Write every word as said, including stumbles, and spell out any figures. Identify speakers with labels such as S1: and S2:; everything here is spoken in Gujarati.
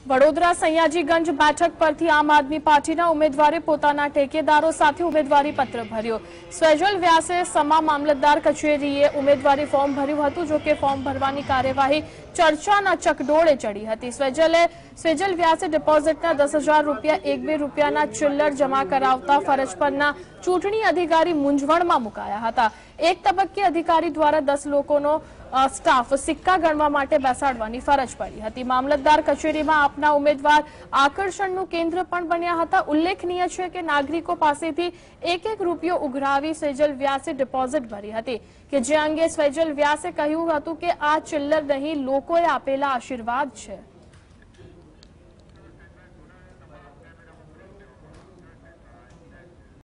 S1: વડોદરા સયાજીગંજ બેઠક પરથી આમ આદમી પાર્ટીના ઉમેદવારે પોતાના ટેકેદારો સાથે ઉમેદવારી પત્ર ભર્યો। સ્વેજલ વ્યાસે સમા મામલતદાર કચેરીએ ઉમેદવારી ફોર્મ ભર્યું હતું, જો કે ફોર્મ ભરવાની કાર્યવાહી ચર્ચાના ચકડોળે ચડી હતી। સ્વેજલે સ્વેજલ વ્યાસે ડિપોઝિટના દસ હજાર રૂપિયા એક બે રૂપિયાના ચિલ્લર જમા કરાવતા ફરજ પરના ચૂંટણી અધિકારી મૂંઝવણમાં મુકાયા હતા। એક તબક્કે અધિકારી દ્વારા દસ લોકોનો સ્ટાફ સિક્કા ગણવા માટે બેસાડવાની ફરજ પડી હતી। મામલતદાર કચેરીમાં આપના ઉમેદવાર આકર્ષણનું કેન્દ્ર પણ બન્યા હતા। ઉલ્લેખનીય છે કે નાગરિકો પાસેથી એક એક રૂપિયો ઉઘરાવી સ્વેજલ વ્યાસે ડિપોઝિટ ભરી હતી, કે જે અંગે સ્વેજલ વ્યાસે કહ્યું હતું કે આ ચિલ્લર નહીં, લોકોએ આપેલા આશીર્વાદ છે।